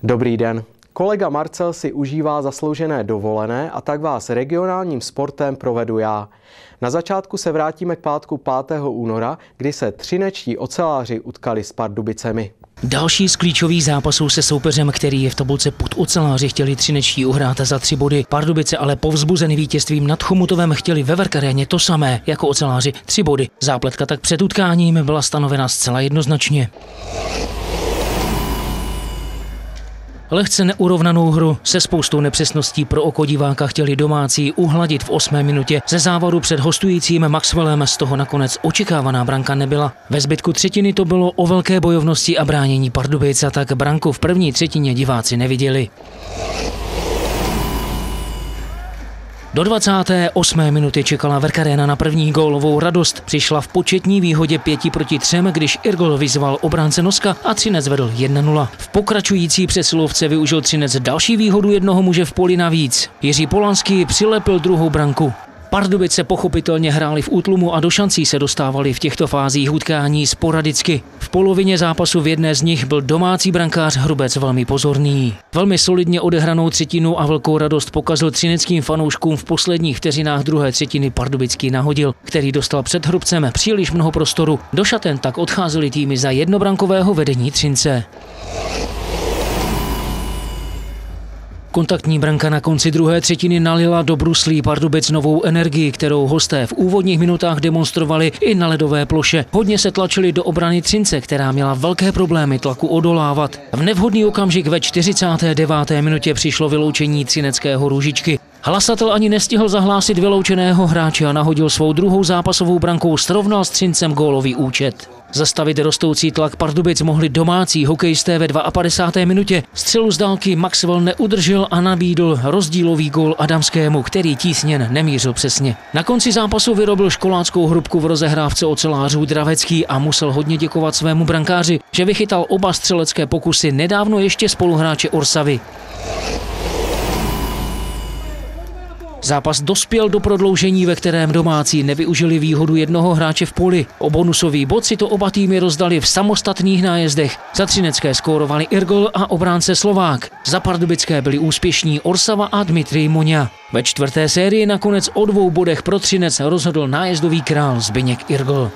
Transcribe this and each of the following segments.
Dobrý den. Kolega Marcel si užívá zasloužené dovolené a tak vás regionálním sportem provedu já. Na začátku se vrátíme k pátku 5. února, kdy se třinečtí oceláři utkali s Pardubicemi. Další z klíčových zápasů se soupeřem, který je v tabulce pod oceláři, chtěli třinečtí uhrát za 3 body. Pardubice ale povzbuzeny vítězstvím nad Chomutovem chtěli ve Verkaréně to samé jako oceláři 3 body. Zápletka tak před utkáním byla stanovena zcela jednoznačně. Lehce neurovnanou hru se spoustou nepřesností pro oko diváka chtěli domácí uhladit v 8. minutě. Ze závodu před hostujícím Maxwellem z toho nakonec očekávaná branka nebyla. Ve zbytku třetiny to bylo o velké bojovnosti a bránění Pardubic, a tak branku v první třetině diváci neviděli. Do 28. minuty čekala Verkaréna na první gólovou radost. Přišla v početní výhodě 5-3, když Irgl vyzval obránce Noska a Třinec vedl 1-0. V pokračující přesilovce využil Třinec další výhodu jednoho muže v poli navíc. Jiří Polanský přilepil druhou branku. Pardubice pochopitelně hráli v útlumu a do šancí se dostávali v těchto fázích utkání sporadicky. V polovině zápasu v jedné z nich byl domácí brankář Hrubec velmi pozorný. Velmi solidně odehranou třetinu a velkou radost pokazil třineckým fanouškům v posledních vteřinách druhé třetiny Pardubický Nahodil, který dostal před Hrubcem příliš mnoho prostoru. Do šaten tak odcházely týmy za jednobrankového vedení Třince. Kontaktní branka na konci druhé třetiny nalila do bruslí Pardubic novou energii, kterou hosté v úvodních minutách demonstrovali i na ledové ploše. Hodně se tlačili do obrany Třince, která měla velké problémy tlaku odolávat. V nevhodný okamžik ve 49. minutě přišlo vyloučení třineckého Růžičky. Hlasatel ani nestihl zahlásit vyloučeného hráče a Nahodil svou druhou zápasovou brankou srovnal s Třincem gólový účet. Zastavit rostoucí tlak Pardubic mohli domácí hokejisté ve 52. minutě. Střelu z dálky Maxwell neudržel a nabídl rozdílový gól Adamskému, který tísněn nemířil přesně. Na konci zápasu vyrobil školáckou hrubku v rozehrávce ocelářů Dravecký a musel hodně děkovat svému brankáři, že vychytal oba střelecké pokusy nedávno ještě spoluhráče Orsavy. Zápas dospěl do prodloužení, ve kterém domácí nevyužili výhodu jednoho hráče v poli. O bonusový bod si to oba týmy rozdali v samostatných nájezdech. Za třinecké skórovali Irgl a obránce Slovák. Za pardubické byli úspěšní Orsava a Dmitrij Moňa. Ve 4. sérii nakonec o 2 bodech pro Třinec rozhodl nájezdový král Zbyněk Irgl.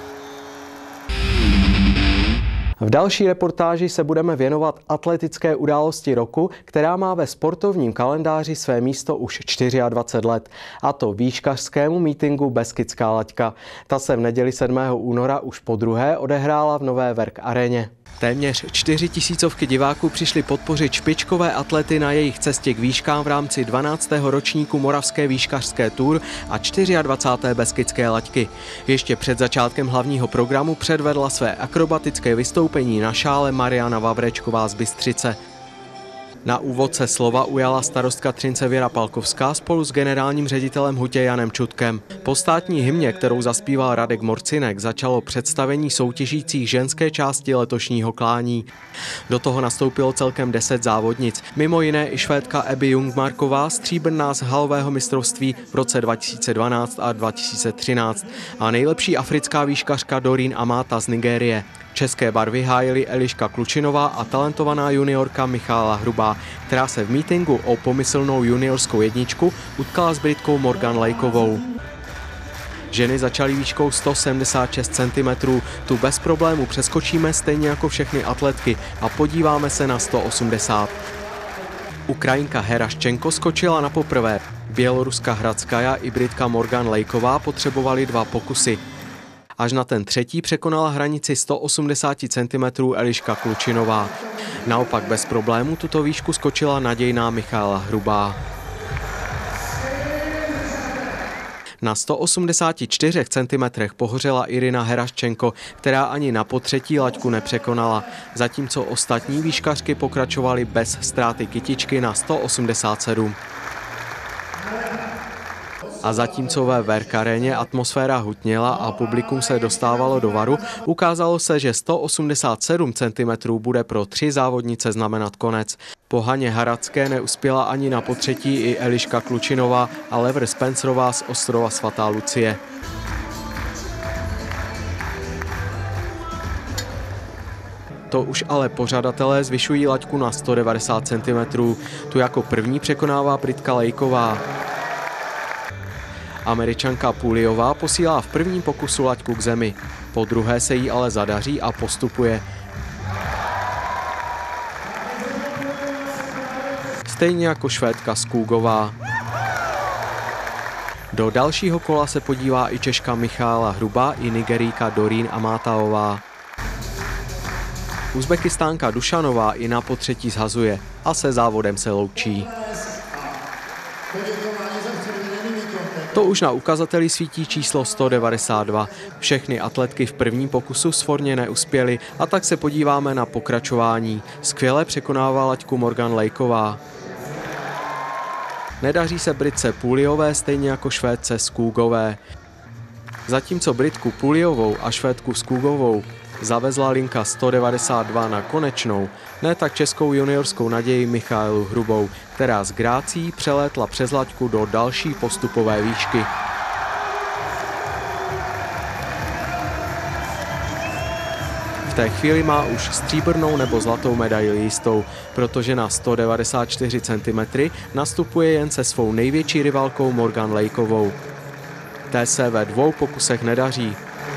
V další reportáži se budeme věnovat atletické události roku, která má ve sportovním kalendáři své místo už 24 let. A to výškařskému mítinku Beskidská laťka. Ta se v neděli 7. února už podruhé odehrála v Nové Verk aréně. Téměř 4 000 diváků přišli podpořit špičkové atlety na jejich cestě k výškám v rámci 12. ročníku Moravské výškařské tour a 24. Beskydské laťky. Ještě před začátkem hlavního programu předvedla své akrobatické vystoupení na šále Mariana Vavrečková z Bystřice. Na úvod se slova ujala starostka Třince Věra Palkovská spolu s generálním ředitelem hutě Janem Čutkem. Po státní hymně, kterou zaspíval Radek Morcinek, začalo představení soutěžících ženské části letošního klání. Do toho nastoupilo celkem 10 závodnic, mimo jiné i Švédka Abby Jungmarková, stříbrná z halového mistrovství v roce 2012 a 2013 a nejlepší africká výškařka Doreen Amata z Nigérie. České barvy hájili Eliška Klučinová a talentovaná juniorka Michála Hrubá, která se v mítinku o pomyslnou juniorskou jedničku utkala s Britkou Morgan Lakeovou. Ženy začaly výškou 176 cm, tu bez problému přeskočíme stejně jako všechny atletky a podíváme se na 180. Ukrajinka Heraščenko skočila na poprvé, běloruska Hradskaja i Britka Morgan Lakeová potřebovali 2 pokusy. Až na ten třetí překonala hranici 180 cm Eliška Klučinová. Naopak bez problému tuto výšku skočila nadějná Michála Hrubá. Na 184 cm pohořela Irina Heraščenko, která ani na potřetí laťku nepřekonala, zatímco ostatní výškařky pokračovaly bez ztráty kytičky na 187. A zatímco ve Verk aréně atmosféra hutněla a publikum se dostávalo do varu, ukázalo se, že 187 cm bude pro 3 závodnice znamenat konec. Po Haně Hradské neuspěla ani na potřetí i Eliška Klučinová a Lever Spencerová z ostrova Svatá Lucie. To už ale pořadatelé zvyšují laťku na 190 cm. Tu jako první překonává Britka Lakeová. Američanka Pulliová posílá v prvním pokusu laťku k zemi. Po druhé se jí ale zadaří a postupuje. Stejně jako Švédka Skúgová. Do dalšího kola se podívá i Češka Michála Hrubá i Nigerijka Doreen Amátaová. Uzbekistánka Dušanová i na potřetí zhazuje a se závodem se loučí. To už na ukazateli svítí číslo 192. Všechny atletky v prvním pokusu svorně neuspěly a tak se podíváme na pokračování. Skvěle překonává laťku Morgan Lakeová. Nedaří se Britce Pulliové stejně jako Švédce Skúgové. Zatímco Britku Pulliovou a Švédku Skúgovou zavezla linka 192 na konečnou, ne tak českou juniorskou naději Michálu Hrubou, která s grácí přelétla přes laťku do další postupové výšky. V té chvíli má už stříbrnou nebo zlatou medaili jistou, protože na 194 cm nastupuje jen se svou největší rivalkou Morgan Lakeovou. Té se ve 2 pokusech nedaří.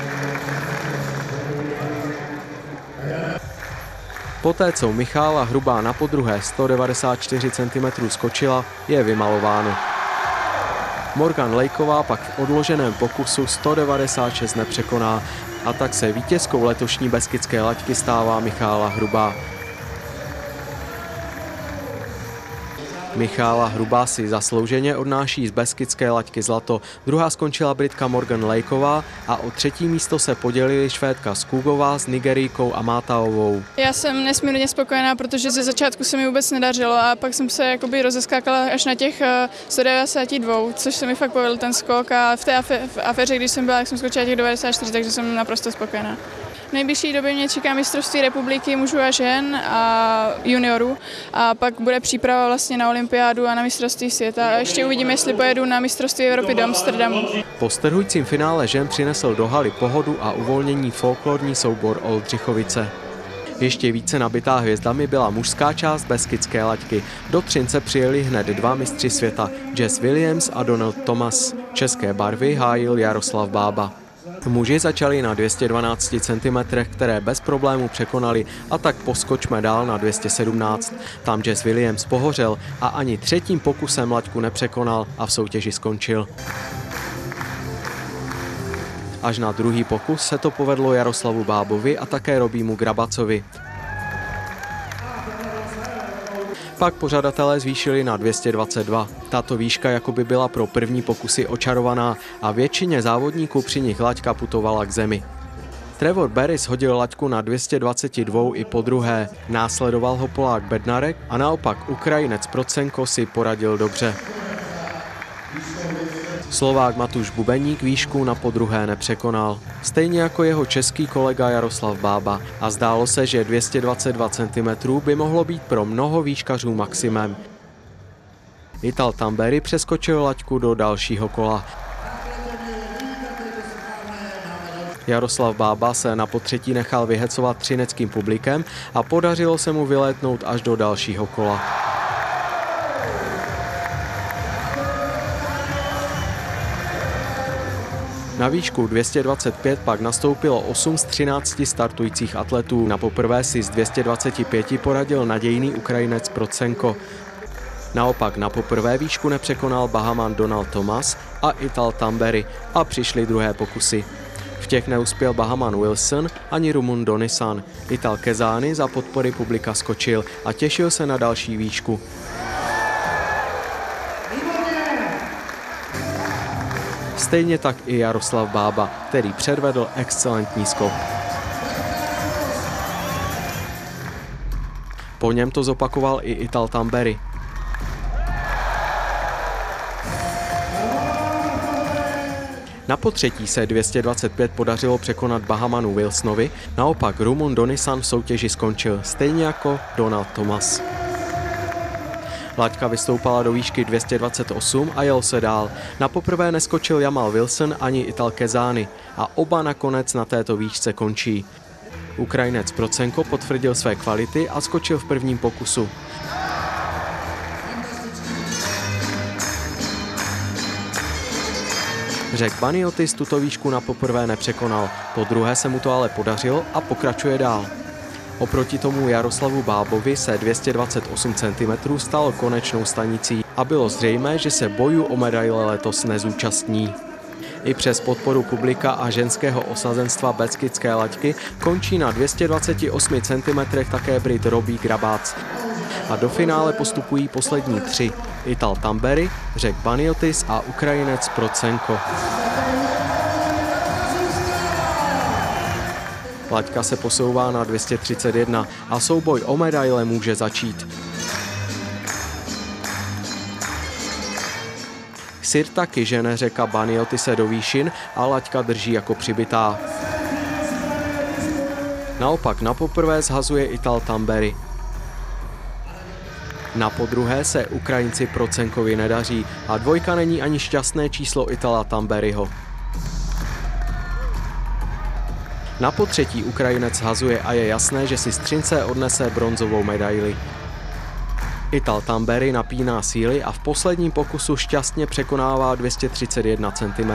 Poté, co Michála Hrubá na podruhé 194 cm skočila, je vymalováno. Morgan Lakeová pak v odloženém pokusu 196 nepřekoná a tak se vítězkou letošní beskydské laťky stává Michála Hrubá. Michála Hrubá si zaslouženě odnáší z beskydské laťky zlato. Druhá skončila Britka Morgan Lakeová a o třetí místo se podělili Švédka Skúgová s Nigerijkou Amátaovou. Já jsem nesmírně spokojená, protože ze začátku se mi vůbec nedařilo a pak jsem se jakoby rozeskákala až na těch 192, což se mi fakt povedl ten skok a v té aféře, když jsem byla, jak jsem skočila těch 94, takže jsem naprosto spokojená. V nejbližší době mě čeká mistrovství republiky mužů a žen a juniorů a pak bude příprava vlastně na olympiádu a na mistrovství světa. A ještě uvidíme, jestli pojedu na mistrovství Evropy do Amsterdamu. Po strhujícím finále žen přinesl do haly pohodu a uvolnění folklorní soubor Oldřichovice. Ještě více nabitá hvězdami byla mužská část beskydské laťky. Do Třince přijeli hned 2 mistři světa, Jess Williams a Donald Thomas. České barvy hájil Jaroslav Bába. Muži začali na 212 cm, které bez problémů překonali a tak poskočme dál na 217. Tam Jess Williams pohořel a ani třetím pokusem laťku nepřekonal a v soutěži skončil. Až na druhý pokus se to povedlo Jaroslavu Bábovi a také Robímu Grabacovi. Pak pořadatelé zvýšili na 222. Tato výška jakoby byla pro první pokusy očarovaná a většině závodníků při nich laťka putovala k zemi. Trevor Barris hodil laťku na 222 i po druhé. Následoval ho Polák Bednarek a naopak Ukrajinec Procenko si poradil dobře. Slovák Matúš Bubeník výšku na podruhé nepřekonal. Stejně jako jeho český kolega Jaroslav Bába. A zdálo se, že 222 cm by mohlo být pro mnoho výškařů maximem. Ital Tamberi přeskočil laťku do dalšího kola. Jaroslav Bába se na potřetí nechal vyhecovat třineckým publikem a podařilo se mu vylétnout až do dalšího kola. Na výšku 225 pak nastoupilo 8 z 13 startujících atletů. Na poprvé si z 225 poradil nadějný Ukrajinec Procenko. Naopak na poprvé výšku nepřekonal Bahaman Donald Thomas a Ital Tamberi a přišly druhé pokusy. V těch neuspěl Bahaman Wilson ani Rumun Donisan. Ital Kezány za podpory publika skočil a těšil se na další výšku. Stejně tak i Jaroslav Bába, který předvedl excelentní skok. Po něm to zopakoval i Ital Tamberi. Na potřetí se 225 podařilo překonat Bahamanu Wilsonovi, naopak Rumun Donisan v soutěži skončil, stejně jako Donald Thomas. Laťka vystoupala do výšky 228 a jel se dál. Na poprvé neskočil Jamal Wilson ani Ital Kezány a oba nakonec na této výšce končí. Ukrajinec Procenko potvrdil své kvality a skočil v prvním pokusu. Řek Baniotis tuto výšku na poprvé nepřekonal, po druhé se mu to ale podařilo a pokračuje dál. Oproti tomu Jaroslavu Bábovi se 228 cm stalo konečnou stanicí a bylo zřejmé, že se bojů o medaile letos nezúčastní. I přes podporu publika a ženského osazenstva Beskydské laťky končí na 228 cm také Brit Robbie Grabác. A do finále postupují poslední 3. Ital Tamberi, Řek Baniotis a Ukrajinec Procenko. Laťka se posouvá na 231 a souboj o medaile může začít. Sirtaky žene Řeka Baniotise do výšin a laťka drží jako přibitá. Naopak na poprvé zhazuje Ital Tamberi. Na podruhé se Ukrajinci Procenkovi nedaří a dvojka není ani šťastné číslo Itala Tamberiho. Na potřetí Ukrajinec hazuje a je jasné, že si z Třince odnese bronzovou medaili. Ital Tamberi napíná síly a v posledním pokusu šťastně překonává 231 cm.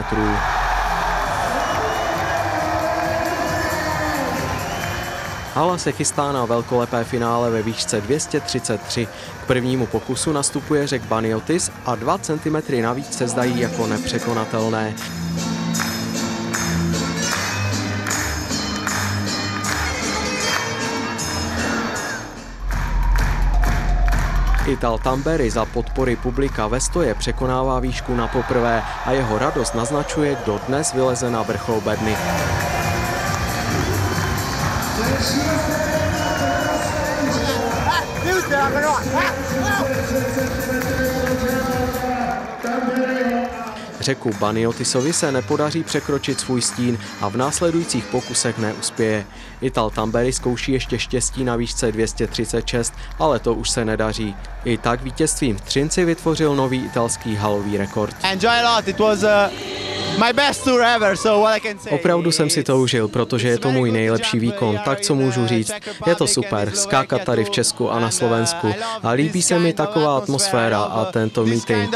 Hala se chystá na velkolepé finále ve výšce 233. K prvnímu pokusu nastupuje Řek Baniotis a 2 cm navíc se zdají jako nepřekonatelné. Ital Tamberi za podpory publika ve stoje překonává výšku na poprvé a jeho radost naznačuje, kdo dnes vyleze na vrchol bedny. Řeku Baniotisovi se nepodaří překročit svůj stín a v následujících pokusech neuspěje. Ital Tamberi zkouší ještě štěstí na výšce 236, ale to už se nedaří. I tak vítězstvím v Třinci vytvořil nový italský halový rekord. Opravdu jsem si to užil, protože je to můj nejlepší výkon, tak co můžu říct. Je to super, skákat tady v Česku a na Slovensku. A líbí se mi taková atmosféra a tento meeting.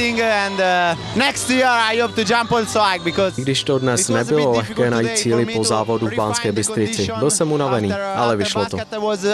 Když to dnes nebylo lehké najít síly po závodu v Banské Bystrici, byl jsem unavený, ale vyšlo to.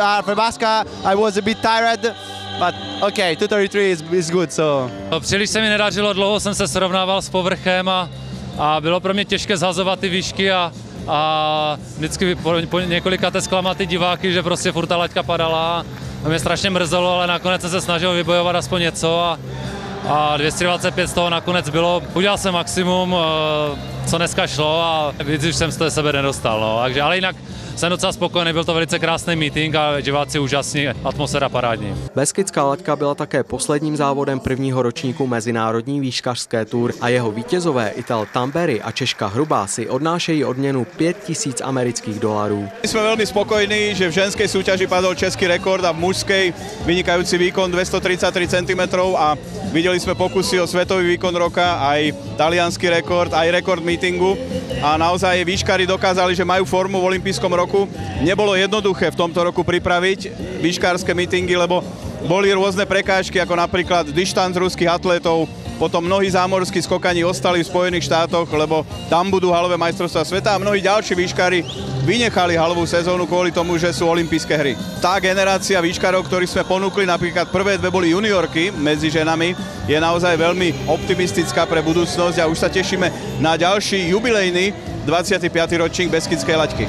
But okay, 233 is good, so. Příliš se mi nedařilo, dlouho jsem se srovnával s povrchem a bylo pro mě těžké zhazovat ty výšky a vždycky po několika zklamat ty diváky, že prostě furt ta laťka padala a mě strašně mrzelo, ale nakonec jsem se snažil vybojovat aspoň něco a 225 z toho nakonec bylo. Udělal jsem maximum, co dneska šlo a víc už jsem z toho sebe nedostal, no. Takže, ale jinak jsem docela spokojený, byl to velice krásný meeting a diváci úžasní, atmosféra parádní. Beskydská laťka byla také posledním závodem prvního ročníku Mezinárodní výškařské tour a jeho vítězové Ital Tamberi a Češka Hrubá si odnášejí odměnu $5000 amerických. Jsme velmi spokojní, že v ženské súťaži padol český rekord a v mužskej vynikajúci výkon 233 cm a videli jsme pokusy o svetový výkon roka, aj taliansky rekord, aj rekord meetingu a naozaj výškári dokázali, že majú formu v olympijskom roku. Nebolo jednoduché v tomto roku pripraviť výškárske meetingy, lebo boli rôzne prekážky, ako napríklad dištanc ruských atletov, potom mnohí zámorskí skokani ostali v Spojených štátoch, lebo tam budú halové majstrovstvá sveta a mnohí ďalší výškári vynechali halovú sezónu kvôli tomu, že sú olympijské hry. Tá generácia výškarov, ktorých sme ponúkli, napríklad prvé dve boli juniorky medzi ženami, je naozaj veľmi optimistická pre budúcnosť a už sa tešíme na ďalší jubilejný 25. ročník Beskydskej laťky.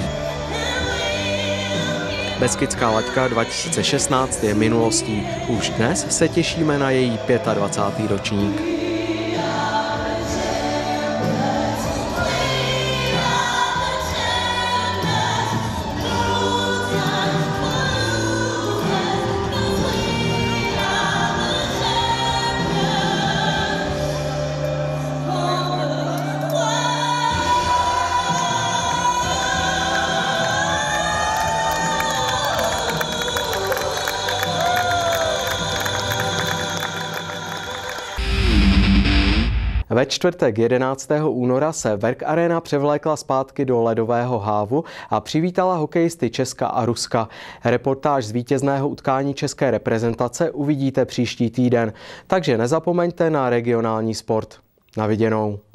Beskydská laťka 2016 je minulostí. Už dnes se těšíme na její 25. ročník. Ve čtvrtek 11. února se Werk Arena převlékla zpátky do ledového hávu a přivítala hokejisty Česka a Ruska. Reportáž z vítězného utkání české reprezentace uvidíte příští týden, takže nezapomeňte na regionální sport. Na viděnou.